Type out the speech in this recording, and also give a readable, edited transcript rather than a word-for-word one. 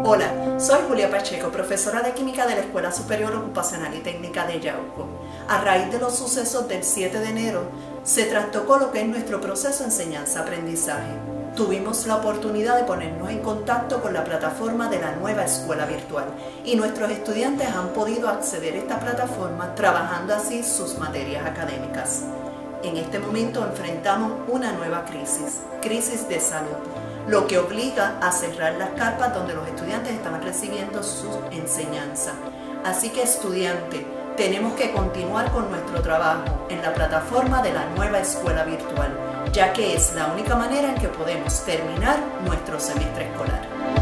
Hola, soy Julia Pacheco, profesora de Química de la Escuela Superior Ocupacional y Técnica de Yauco. A raíz de los sucesos del 7 de enero, se trastocó lo que es nuestro proceso de enseñanza-aprendizaje. Tuvimos la oportunidad de ponernos en contacto con la plataforma de la nueva escuela virtual y nuestros estudiantes han podido acceder a esta plataforma trabajando así sus materias académicas. En este momento enfrentamos una nueva crisis de salud, lo que obliga a cerrar las carpas donde los estudiantes estaban recibiendo su enseñanza. Así que estudiante, tenemos que continuar con nuestro trabajo en la plataforma de la nueva escuela virtual, ya que es la única manera en que podemos terminar nuestro semestre escolar.